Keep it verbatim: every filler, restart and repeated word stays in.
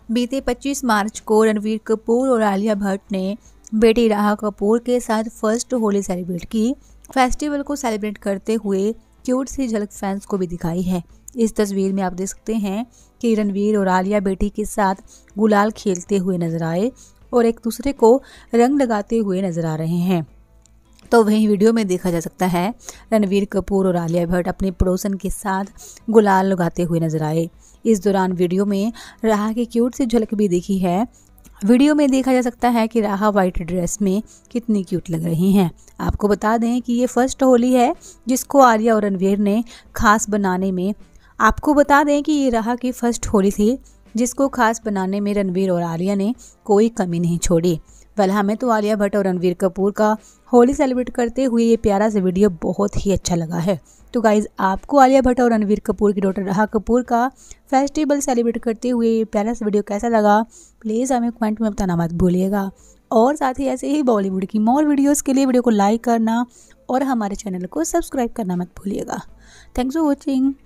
बीते पच्चीस मार्च को रणबीर कपूर और आलिया भट्ट ने बेटी राहा कपूर के साथ फर्स्ट होली सेलिब्रेट की। फेस्टिवल को सेलिब्रेट करते हुए क्यूट सी झलक फैंस को भी दिखाई है। इस तस्वीर में आप देख सकते हैं कि रणबीर और आलिया बेटी के साथ गुलाल खेलते हुए नजर आए और एक दूसरे को रंग लगाते हुए नजर आ रहे हैं। तो वहीं वीडियो में देखा जा सकता है रणबीर कपूर और आलिया भट्ट अपने पड़ोसन के साथ गुलाल लगाते हुए नजर आए। इस दौरान वीडियो में राहा की क्यूट सी झलक भी दिखी है। वीडियो में देखा जा सकता है कि राहा वाइट ड्रेस में कितनी क्यूट लग रही हैं। आपको बता दें कि ये फर्स्ट होली है जिसको आलिया और रणबीर ने खास बनाने में आपको बता दें कि ये राहा की फर्स्ट होली थी जिसको खास बनाने में रणबीर और आलिया ने कोई कमी नहीं छोड़ी। वेल हमें तो आलिया भट्ट और रणबीर कपूर का होली सेलिब्रेट करते हुए ये प्यारा सा वीडियो बहुत ही अच्छा लगा है। तो गाइज आपको आलिया भट्ट और रणबीर कपूर की डॉटर राहा कपूर का फेस्टिवल सेलिब्रेट करते हुए ये प्यारा सा वीडियो कैसा लगा, प्लीज़ हमें कमेंट में बताना मत भूलिएगा। और साथ ही ऐसे ही बॉलीवुड की मोर वीडियोज़ के लिए वीडियो को लाइक करना और हमारे चैनल को सब्सक्राइब करना मत भूलिएगा। Thanks for watching.